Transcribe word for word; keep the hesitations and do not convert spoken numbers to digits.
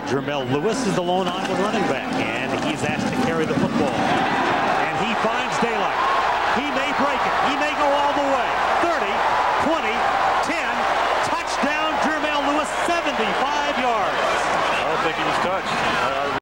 Jermel Lewis is the lone Iowa running back, and he's asked to carry the football.